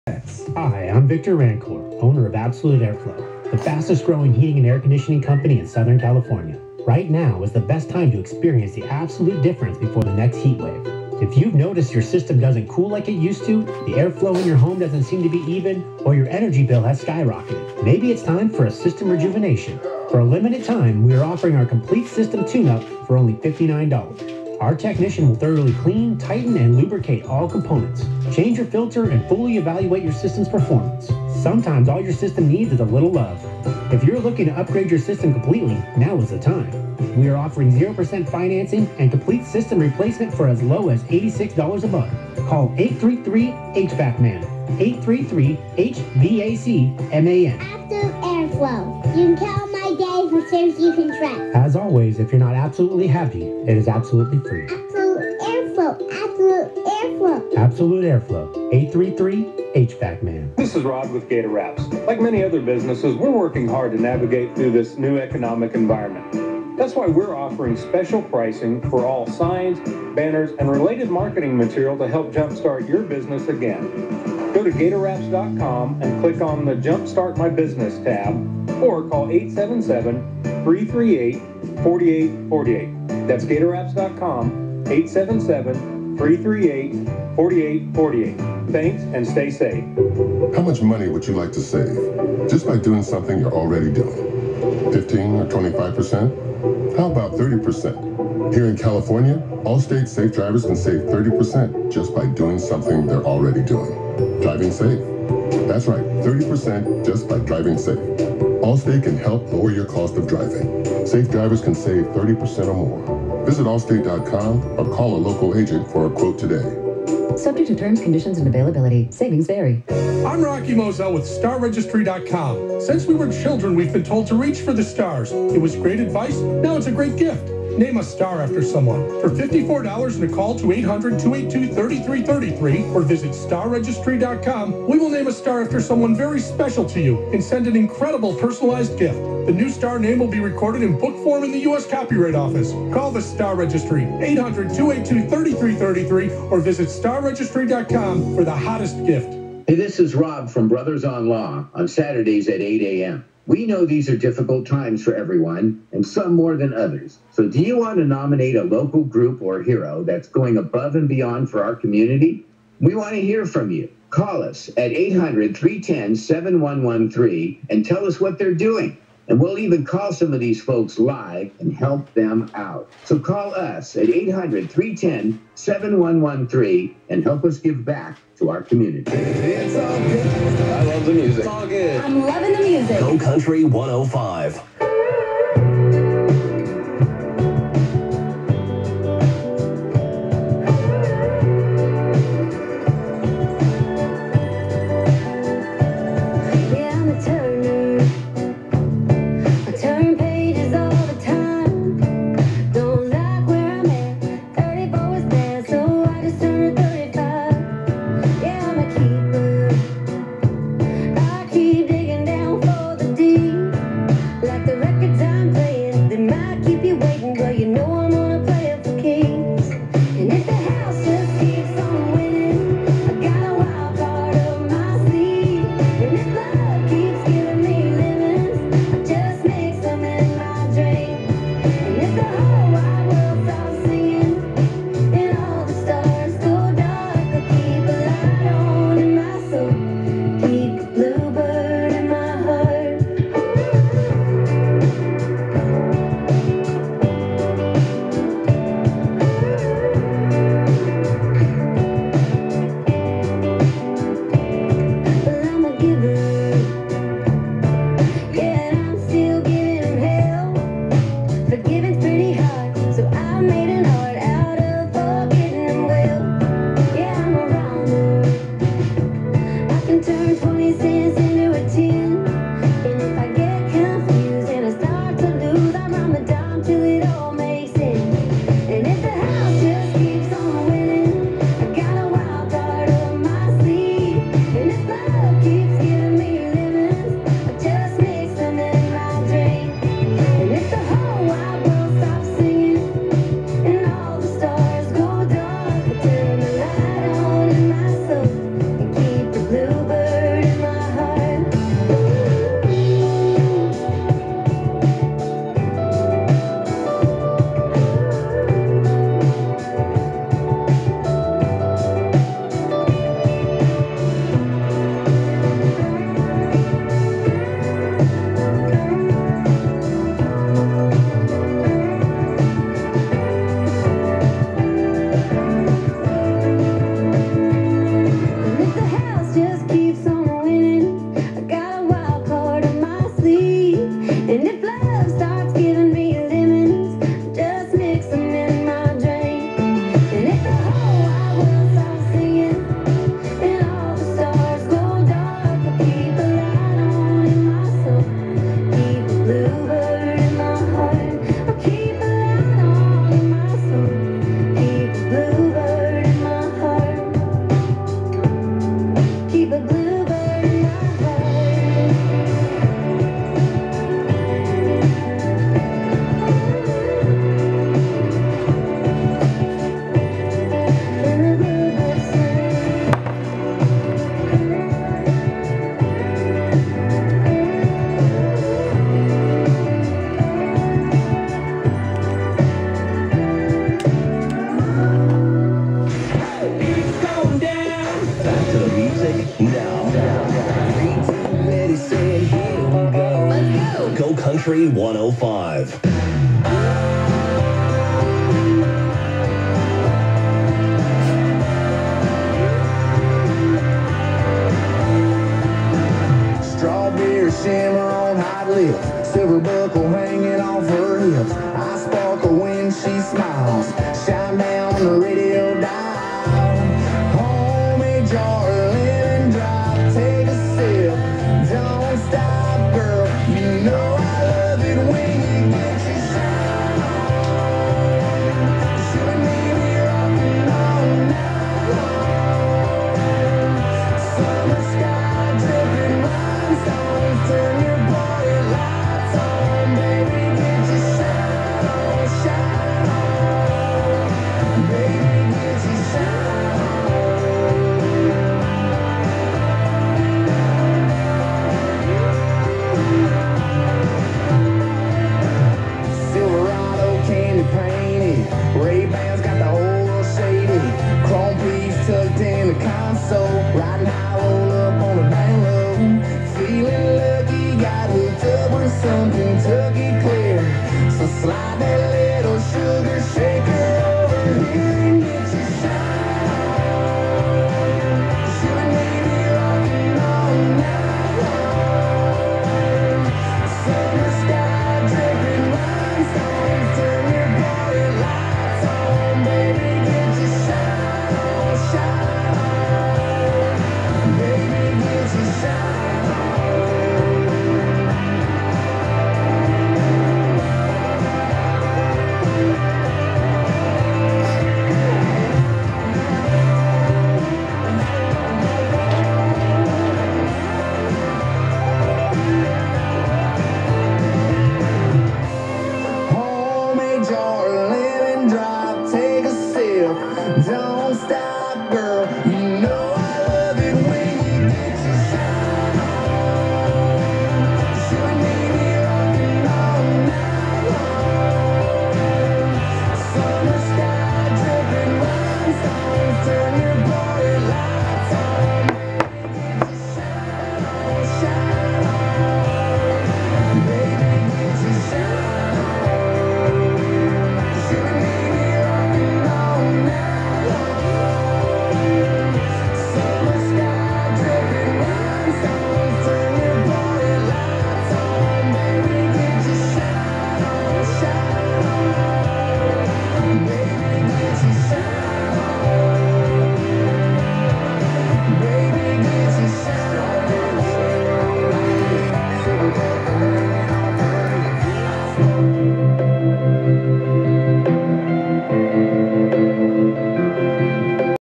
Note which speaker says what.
Speaker 1: Hi, I'm Victor Rancor, owner of Absolute Airflow, the fastest growing heating and air conditioning company in Southern California. Right now is the best time to experience the absolute difference before the next heat wave. If you've noticed your system doesn't cool like it used to, the airflow in your home doesn't seem to be even, or your energy bill has skyrocketed, maybe it's time for a system rejuvenation. For a limited time, we are offering our complete system tune-up for only $59. Our technician will thoroughly clean, tighten, and lubricate all components. Change your filter and fully evaluate your system's performance. Sometimes all your system needs is a little love. If you're looking to upgrade your system completely, now is the time. We are offering 0% financing and complete system replacement for as low as $86 a month. Call 833-HVAC-MAN. 833-HVAC-MAN.
Speaker 2: Absolute Airflow. You can count on my day for service you can trust.
Speaker 1: As always, if you're not absolutely happy, it is absolutely free.
Speaker 2: Absolute Airflow. Absolute Airflow.
Speaker 1: Absolute Airflow. 833-HVAC-MAN.
Speaker 3: This is Rod with Gator Wraps. Like many other businesses, we're working hard to navigate through this new economic environment. That's why we're offering special pricing for all signs, banners, and related marketing material to help jumpstart your business again. Go to GatorWraps.com and click on the Jumpstart My Business tab, or call 877-338-4848. That's GatorWraps.com, 877-338-4848. Thanks, and stay safe.
Speaker 4: How much money would you like to save just by doing something you're already doing? 15 or 25%? How about 30%? Here in California, all state safe drivers can save 30% just by doing something they're already doing. Driving safe. That's right, 30% just by driving safe. Allstate can help lower your cost of driving. Safe drivers can save 30% or more. Visit allstate.com or call a local agent for a quote today.
Speaker 5: Subject to terms, conditions, and availability. Savings vary.
Speaker 6: I'm Rocky Moselle with StarRegistry.com. Since we were children, we've been told to reach for the stars. It was great advice. Now it's a great gift. Name a star after someone. For $54 and a call to 800-282-3333 or visit StarRegistry.com, we will name a star after someone very special to you and send an incredible personalized gift. The new star name will be recorded in book form in the U.S. Copyright Office. Call the Star Registry, 800-282-3333 or visit StarRegistry.com for the hottest gift.
Speaker 7: Hey, this is Rob from Brothers on Law on Saturdays at 8 a.m. We know these are difficult times for everyone, and some more than others. So do you want to nominate a local group or hero that's going above and beyond for our community? We want to hear from you. Call us at 800-310-7113 and tell us what they're doing. And we'll even call some of these folks live and help them out. So call us at 800-310-7113 and help us give back to our community.
Speaker 8: It's all good. I love the music. It's all good.
Speaker 5: I'm loving the music.
Speaker 8: Go Country 105.
Speaker 9: Bluebird. Country 105.
Speaker 10: Strawberry shimmer on hot lips, silver buckle hanging off her hips. I sparkle when she smiles, shine down on the radio dial.